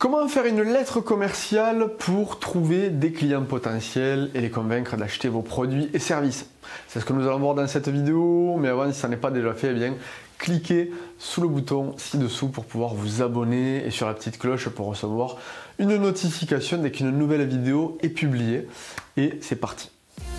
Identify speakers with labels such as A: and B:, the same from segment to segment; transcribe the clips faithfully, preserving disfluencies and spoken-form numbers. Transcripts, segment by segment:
A: Comment faire une lettre commerciale pour trouver des clients potentiels et les convaincre d'acheter vos produits et services? C'est ce que nous allons voir dans cette vidéo, mais avant, si ça n'est pas déjà fait, eh bien, cliquez sous le bouton ci-dessous pour pouvoir vous abonner et sur la petite cloche pour recevoir une notification dès qu'une nouvelle vidéo est publiée. Et c'est parti!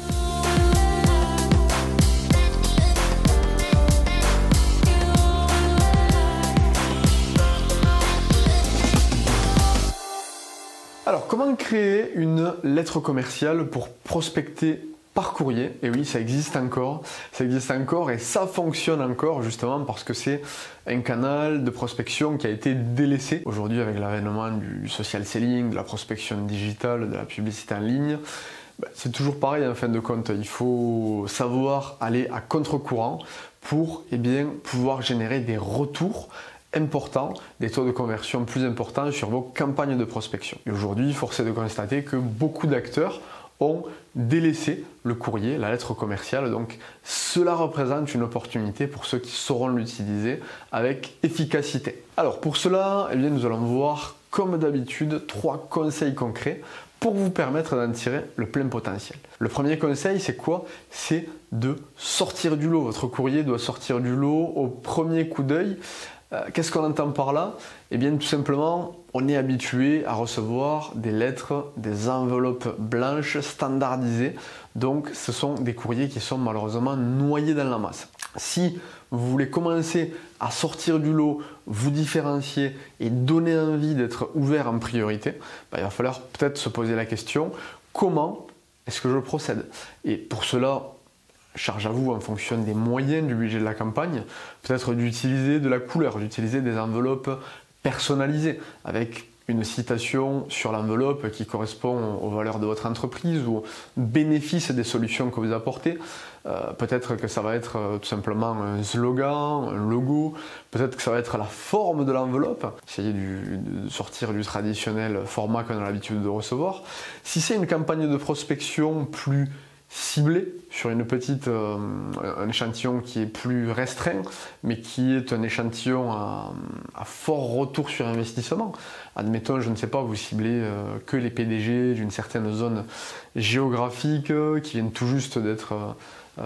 A: Alors, comment créer une lettre commerciale pour prospecter par courrier? Et oui, ça existe encore, ça existe encore et ça fonctionne encore justement parce que c'est un canal de prospection qui a été délaissé. Aujourd'hui, avec l'avènement du social selling, de la prospection digitale, de la publicité en ligne, ben, c'est toujours pareil en fin de compte. Il faut savoir aller à contre-courant pour eh bien, pouvoir générer des retours important, des taux de conversion plus importants sur vos campagnes de prospection. Et aujourd'hui, force est de constater que beaucoup d'acteurs ont délaissé le courrier, la lettre commerciale, donc cela représente une opportunité pour ceux qui sauront l'utiliser avec efficacité. Alors pour cela, eh bien, nous allons voir comme d'habitude trois conseils concrets pour vous permettre d'en tirer le plein potentiel. Le premier conseil, c'est quoi? C'est de sortir du lot. Votre courrier doit sortir du lot au premier coup d'œil. Euh, Qu'est-ce qu'on entend par là? Eh bien tout simplement, on est habitué à recevoir des lettres, des enveloppes blanches standardisées. Donc ce sont des courriers qui sont malheureusement noyés dans la masse. Si vous voulez commencer à sortir du lot, vous différencier et donner envie d'être ouvert en priorité, bah, il va falloir peut-être se poser la question, comment est-ce que je procède? Et pour cela, charge à vous en fonction des moyens du budget de la campagne, peut-être d'utiliser de la couleur, d'utiliser des enveloppes personnalisées avec une citation sur l'enveloppe qui correspond aux valeurs de votre entreprise ou aux bénéfices des solutions que vous apportez. Euh, peut-être que ça va être euh, tout simplement un slogan, un logo, peut-être que ça va être la forme de l'enveloppe, essayer du, de sortir du traditionnel format qu'on a l'habitude de recevoir. Si c'est une campagne de prospection plus ciblé sur une petite, euh, un échantillon qui est plus restreint, mais qui est un échantillon à, à fort retour sur investissement. Admettons, je ne sais pas, vous ciblez euh, que les P D G d'une certaine zone géographique euh, qui viennent tout juste d'être euh,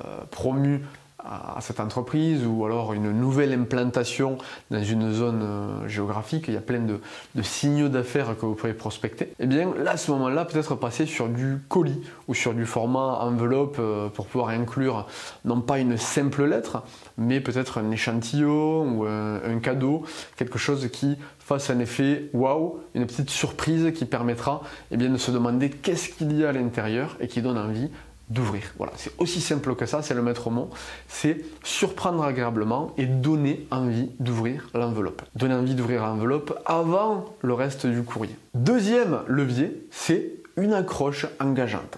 A: promus à cette entreprise, ou alors une nouvelle implantation dans une zone euh, géographique. Il y a plein de, de signaux d'affaires que vous pouvez prospecter. Et bien là, à ce moment-là, peut-être passer sur du colis ou sur du format enveloppe euh, pour pouvoir inclure non pas une simple lettre, mais peut-être un échantillon ou un, un cadeau, quelque chose qui fasse un effet waouh, une petite surprise qui permettra eh bien, de se demander qu'est-ce qu'il y a à l'intérieur et qui donne envie d'ouvrir. Voilà, c'est aussi simple que ça, c'est le maître mot, c'est surprendre agréablement et donner envie d'ouvrir l'enveloppe. Donner envie d'ouvrir l'enveloppe avant le reste du courrier. Deuxième levier, c'est une accroche engageante.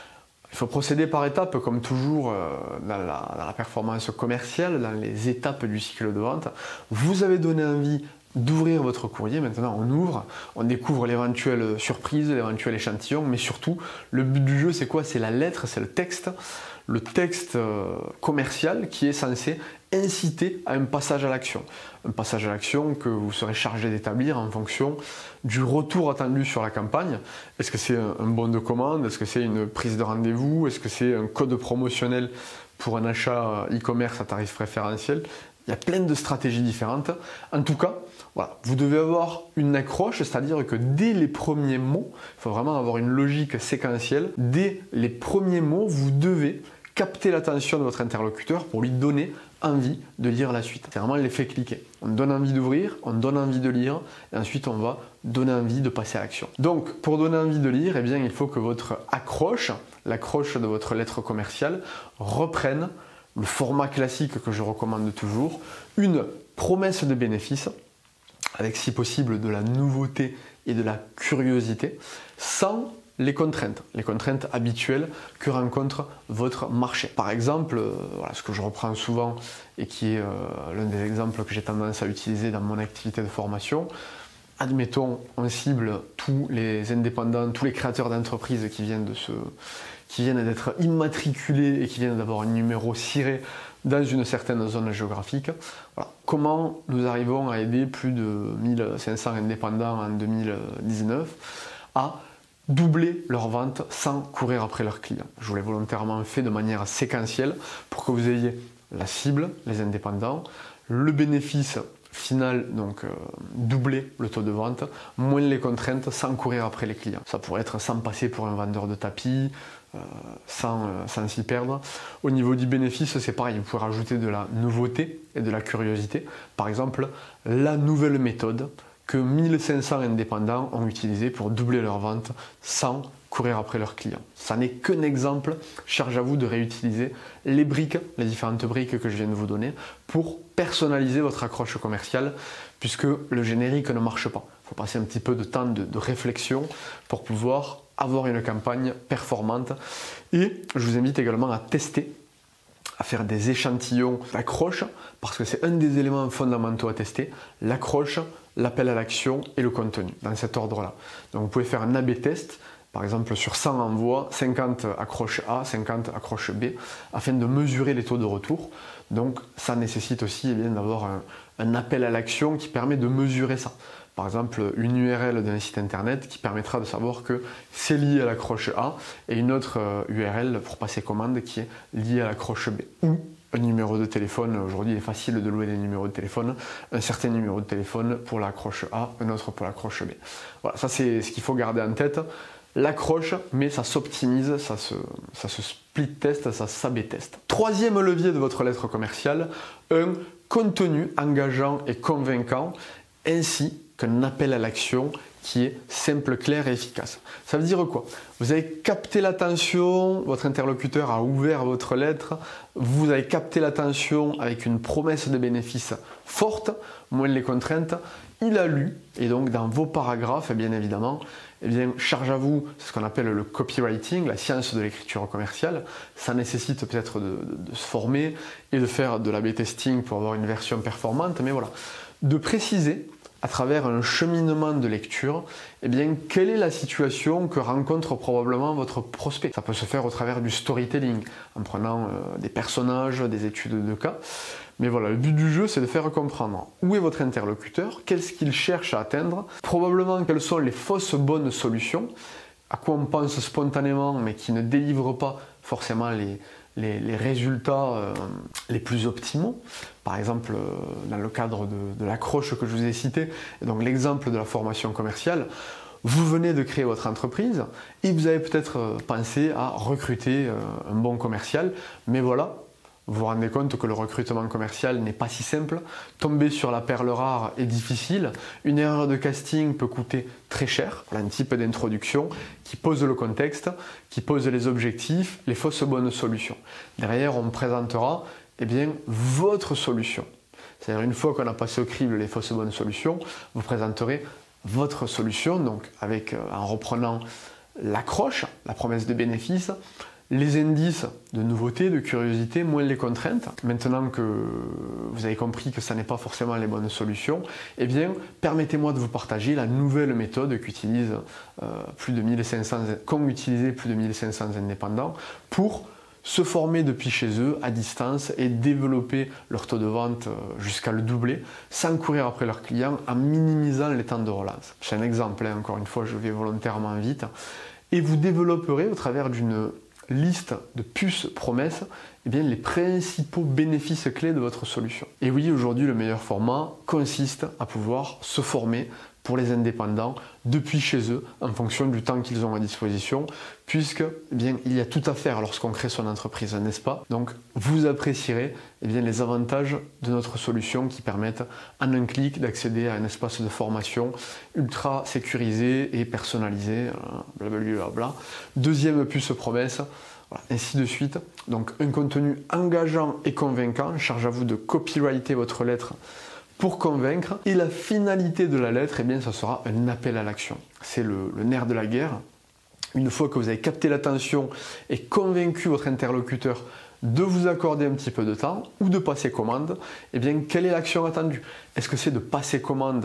A: Il faut procéder par étapes, comme toujours euh, dans, la, dans la performance commerciale, dans les étapes du cycle de vente. Vous avez donné envie d'ouvrir votre courrier, maintenant on ouvre, on découvre l'éventuelle surprise, l'éventuel échantillon, mais surtout le but du jeu c'est quoi? C'est la lettre, c'est le texte, le texte euh, commercial qui est censé inciter à un passage à l'action. Un passage à l'action que vous serez chargé d'établir en fonction du retour attendu sur la campagne. Est-ce que c'est un bon de commande? Est-ce que c'est une prise de rendez-vous? Est-ce que c'est un code promotionnel pour un achat e-commerce à tarif préférentiel? Il y a plein de stratégies différentes. En tout cas, voilà, vous devez avoir une accroche, c'est-à-dire que dès les premiers mots, il faut vraiment avoir une logique séquentielle. Dès les premiers mots, vous devez capter l'attention de votre interlocuteur pour lui donner envie de lire la suite. C'est vraiment l'effet cliquer. On donne envie d'ouvrir, on donne envie de lire, et ensuite on va donner envie de passer à l'action. Donc, pour donner envie de lire, eh bien, il faut que votre accroche, l'accroche de votre lettre commerciale, reprenne le format classique que je recommande toujours, une promesse de bénéfice, avec si possible de la nouveauté et de la curiosité, sans les contraintes, les contraintes habituelles que rencontre votre marché. Par exemple, euh, voilà, ce que je reprends souvent et qui est euh, l'un des exemples que j'ai tendance à utiliser dans mon activité de formation, admettons, on cible tous les indépendants, tous les créateurs d'entreprises qui viennent de se, qui viennent d'être immatriculés et qui viennent d'avoir un numéro ciré dans une certaine zone géographique. Voilà. Comment nous arrivons à aider plus de mille cinq cents indépendants en deux mille dix-neuf à doubler leurs ventes sans courir après leurs clients. Je vous l'ai volontairement fait de manière séquentielle pour que vous ayez la cible, les indépendants, le bénéfice final, donc euh, doubler le taux de vente, moins les contraintes sans courir après les clients. Ça pourrait être sans passer pour un vendeur de tapis, euh, sans, euh, sans s'y perdre. Au niveau du bénéfice, c'est pareil, vous pouvez rajouter de la nouveauté et de la curiosité. Par exemple, la nouvelle méthode que mille cinq cents indépendants ont utilisée pour doubler leurs ventes sans courir après leurs clients. Ça n'est qu'un exemple, charge à vous de réutiliser les briques, les différentes briques que je viens de vous donner pour personnaliser votre accroche commerciale puisque le générique ne marche pas. Il faut passer un petit peu de temps de, de réflexion pour pouvoir avoir une campagne performante et je vous invite également à tester, à faire des échantillons d'accroche parce que c'est un des éléments fondamentaux à tester, l'accroche, l'appel à l'action et le contenu dans cet ordre-là. Donc vous pouvez faire un A B test. Par exemple, sur cent envois, cinquante accroches A, cinquante accroches B, afin de mesurer les taux de retour. Donc, ça nécessite aussi eh bien, d'avoir un, un appel à l'action qui permet de mesurer ça. Par exemple, une U R L d'un site internet qui permettra de savoir que c'est lié à l'accroche A et une autre U R L pour passer commande qui est liée à l'accroche B. Ou un numéro de téléphone, aujourd'hui il est facile de louer des numéros de téléphone, un certain numéro de téléphone pour l'accroche A, un autre pour l'accroche B. Voilà, ça c'est ce qu'il faut garder en tête. L'accroche, mais ça s'optimise, ça se, ça se split test, ça s'A B test. Troisième levier de votre lettre commerciale, un contenu engageant et convaincant, ainsi qu'un appel à l'action qui est simple, clair et efficace. Ça veut dire quoi? Vous avez capté l'attention, votre interlocuteur a ouvert votre lettre, vous avez capté l'attention avec une promesse de bénéfice forte, moins les contraintes, il a lu, et donc dans vos paragraphes, bien évidemment, eh bien, charge à vous, c'est ce qu'on appelle le copywriting, la science de l'écriture commerciale. Ça nécessite peut-être de, de, de se former et de faire de l'A B testing pour avoir une version performante, mais voilà, de préciser à travers un cheminement de lecture, eh bien, quelle est la situation que rencontre probablement votre prospect. Ça peut se faire au travers du storytelling, en prenant euh, des personnages, des études de cas. Mais voilà, le but du jeu, c'est de faire comprendre où est votre interlocuteur, qu'est-ce qu'il cherche à atteindre, probablement quelles sont les fausses bonnes solutions, à quoi on pense spontanément, mais qui ne délivrent pas forcément les, les, les résultats euh, les plus optimaux. Par exemple, euh, dans le cadre de, de l'accroche que je vous ai cité, et donc l'exemple de la formation commerciale, vous venez de créer votre entreprise et vous avez peut-être euh, pensé à recruter euh, un bon commercial, mais voilà, vous vous rendez compte que le recrutement commercial n'est pas si simple, tomber sur la perle rare est difficile, une erreur de casting peut coûter très cher, un type d'introduction qui pose le contexte, qui pose les objectifs, les fausses bonnes solutions. Derrière, on présentera eh bien, votre solution. C'est-à-dire une fois qu'on a passé au crible les fausses bonnes solutions, vous présenterez votre solution, donc avec, euh, en reprenant l'accroche, la promesse de bénéfice, les indices de nouveauté, de curiosité, moins les contraintes. Maintenant que vous avez compris que ça n'est pas forcément les bonnes solutions, eh bien, permettez-moi de vous partager la nouvelle méthode qu'utilisent euh, plus de mille cinq cents, qu'ont utilisé plus de mille cinq cents indépendants pour se former depuis chez eux à distance et développer leur taux de vente jusqu'à le doubler sans courir après leurs clients en minimisant les temps de relance. C'est un exemple, hein, encore une fois, je vais volontairement vite. Et vous développerez au travers d'une liste de puces promesses eh bien, les principaux bénéfices clés de votre solution. Et oui, aujourd'hui, le meilleur format consiste à pouvoir se former pour les indépendants depuis chez eux en fonction du temps qu'ils ont à disposition puisque eh bien, il y a tout à faire lorsqu'on crée son entreprise, n'est-ce pas? Donc vous apprécierez eh bien, les avantages de notre solution qui permettent en un clic d'accéder à un espace de formation ultra sécurisé et personnalisé, blablabla. Deuxième puce promesse, voilà, ainsi de suite. Donc un contenu engageant et convaincant, charge à vous de copywriter votre lettre pour convaincre, et la finalité de la lettre, eh bien, ça sera un appel à l'action. C'est le, le nerf de la guerre. Une fois que vous avez capté l'attention et convaincu votre interlocuteur de vous accorder un petit peu de temps ou de passer commande, eh bien, quelle est l'action attendue? Est-ce que c'est de passer commande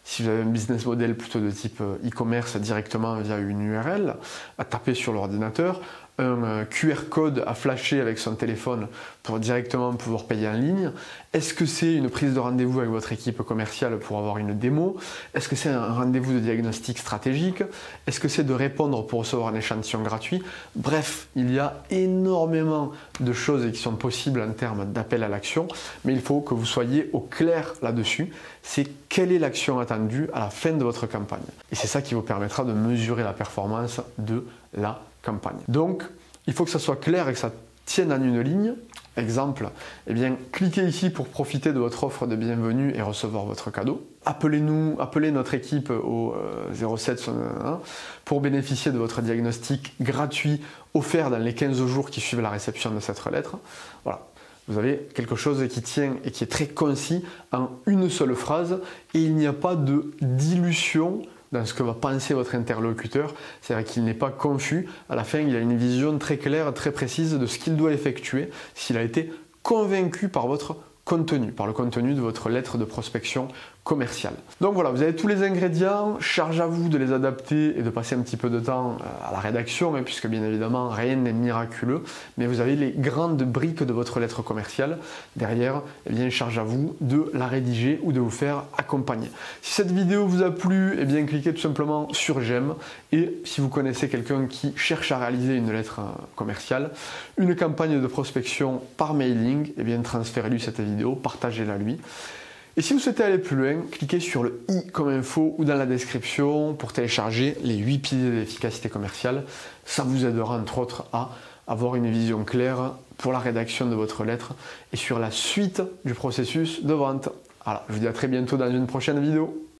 A: Si vous avez un business model plutôt de type e-commerce directement via une U R L, à taper sur l'ordinateur, un Q R code à flasher avec son téléphone pour directement pouvoir payer en ligne. Est-ce que c'est une prise de rendez-vous avec votre équipe commerciale pour avoir une démo? Est-ce que c'est un rendez-vous de diagnostic stratégique? Est-ce que c'est de répondre pour recevoir un échantillon gratuit? Bref, il y a énormément de choses qui sont possibles en termes d'appel à l'action, mais il faut que vous soyez au clair là-dessus. C'est quelle est l'action attendue à la fin de votre campagne. Et c'est ça qui vous permettra de mesurer la performance de la campagne. Donc, il faut que ça soit clair et que ça tienne en une ligne. Exemple, eh bien, cliquez ici pour profiter de votre offre de bienvenue et recevoir votre cadeau. Appelez-nous, appelez notre équipe au euh, zéro sept pour bénéficier de votre diagnostic gratuit offert dans les quinze jours qui suivent la réception de cette lettre. Voilà. Vous avez quelque chose qui tient et qui est très concis en une seule phrase et il n'y a pas de dilution dans ce que va penser votre interlocuteur, c'est-à-dire qu'il n'est pas confus. À la fin, il a une vision très claire, très précise de ce qu'il doit effectuer s'il a été convaincu par votre contenu, par le contenu de votre lettre de prospection commerciale. Donc voilà, vous avez tous les ingrédients, charge à vous de les adapter et de passer un petit peu de temps à la rédaction, hein, puisque bien évidemment rien n'est miraculeux, mais vous avez les grandes briques de votre lettre commerciale. Derrière, eh bien, charge à vous de la rédiger ou de vous faire accompagner. Si cette vidéo vous a plu, eh bien, cliquez tout simplement sur j'aime, et si vous connaissez quelqu'un qui cherche à réaliser une lettre commerciale, une campagne de prospection par mailing, eh bien, transférez-lui cette vidéo, partagez-la lui. Et si vous souhaitez aller plus loin, cliquez sur le i comme info ou dans la description pour télécharger les huit piliers de l'efficacité commerciale. Ça vous aidera entre autres à avoir une vision claire pour la rédaction de votre lettre et sur la suite du processus de vente. Voilà, je vous dis à très bientôt dans une prochaine vidéo.